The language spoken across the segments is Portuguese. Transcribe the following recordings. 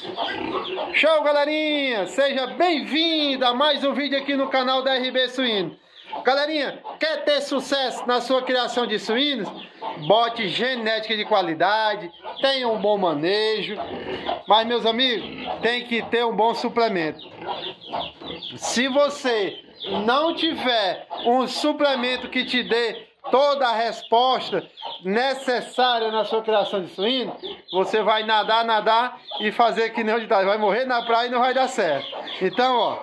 Show, galerinha! Seja bem-vindo a mais um vídeo aqui no canal da RB Suíno. Galerinha, quer ter sucesso na sua criação de suínos? Bote genética de qualidade, tenha um bom manejo. Mas, meus amigos, tem que ter um bom suplemento. Se você não tiver um suplemento que te dê toda a resposta necessária na sua criação de suíno, você vai nadar e fazer que nem o ditado, vai morrer na praia e não vai dar certo. Então, ó,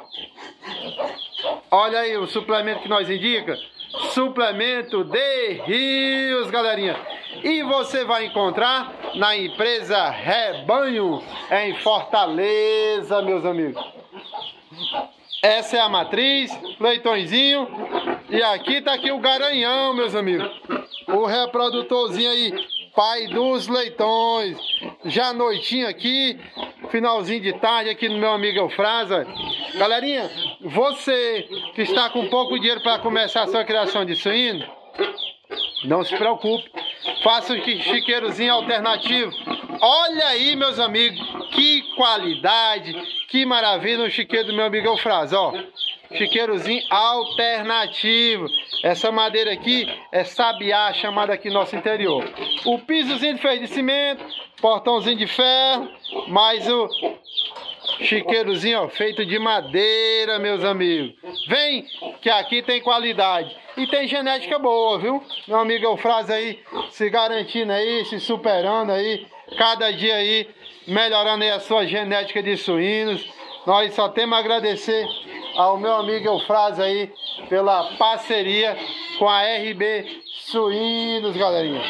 olha aí o suplemento que nós indica, suplemento de rios, galerinha. E você vai encontrar na empresa Rebanho, em Fortaleza, meus amigos. Essa é a matriz, leitõezinho. E aqui tá aqui o garanhão, meus amigos. O reprodutorzinho aí, pai dos leitões. Já noitinho aqui, finalzinho de tarde aqui no meu amigo Eufrasa. Galerinha, você que está com pouco dinheiro para começar a sua criação de suíno, não se preocupe. Faça um chiqueirozinho alternativo. Olha aí, meus amigos, que qualidade, que maravilha o chiqueiro do meu amigo Eufrasa, ó. Chiqueirozinho alternativo. Essa madeira aqui é sabiá, chamada aqui no nosso interior. O pisozinho de cimento, portãozinho de ferro, mais o chiqueirozinho, ó, feito de madeira, meus amigos. Vem, que aqui tem qualidade. E tem genética boa, viu? Meu amigo Eufrasa aí, se garantindo aí, se superando aí, cada dia aí, melhorando aí a sua genética de suínos. Nós só temos a agradecer ao meu amigo Eufrasa aí pela parceria com a RB Suínos, galerinha.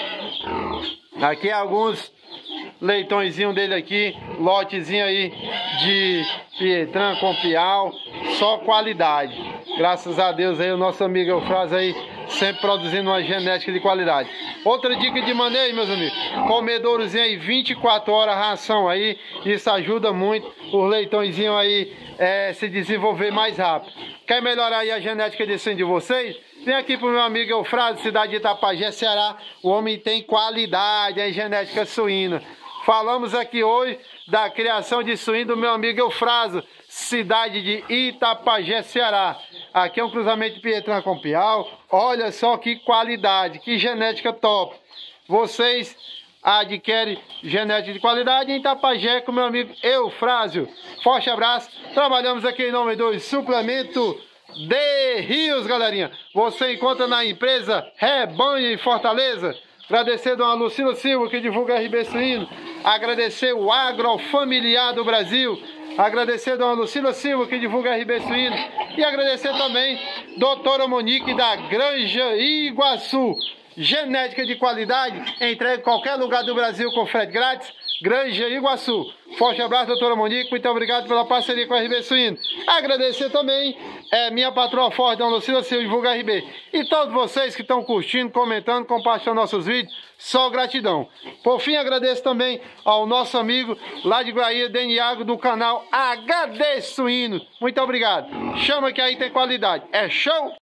Aqui alguns leitõezinhos dele aqui, lotezinho aí de Pietran com piau, só qualidade. Graças a Deus aí o nosso amigo Eufrasa aí sempre produzindo uma genética de qualidade. Outra dica de manejo, meus amigos, comedourozinho aí 24 horas ração aí, isso ajuda muito os leitõezinhos aí se desenvolver mais rápido. Quer melhorar aí a genética de suíno de vocês? Vem aqui pro meu amigo Eufrasa, cidade de Itapajé, Ceará. O homem tem qualidade em genética suína. Falamos aqui hoje da criação de suíno do meu amigo Eufrasa, cidade de Itapajé, Ceará. Aqui é um cruzamento de Pietran com piau. Olha só que qualidade, que genética top. Vocês adquirem genética de qualidade em Itapajé com meu amigo Eufrásio. Forte abraço. Trabalhamos aqui em nome do suplemento de rios, galerinha. Você encontra na empresa Rebanho em Fortaleza. Agradecer a dona Lucila Silva, que divulga RB Suíno. Agradecer o Agrofamiliar do Brasil. Agradecer a dona Lucila Silva, que divulga RB Suíno. E agradecer também a doutora Monique, da Granja Iguaçu. Genética de qualidade, entrega em qualquer lugar do Brasil com frete grátis. Granja Iguaçu. Forte abraço, doutora Monique. Muito obrigado pela parceria com a RB Suíno. Agradecer também minha patroa forte, dona Lucila Silva, divulga RB. E todos vocês que estão curtindo, comentando, compartilhando nossos vídeos, só gratidão. Por fim, agradeço também ao nosso amigo lá de Guaíra, Deniago, do canal HD Suíno. Muito obrigado. Chama que aí tem qualidade. É show!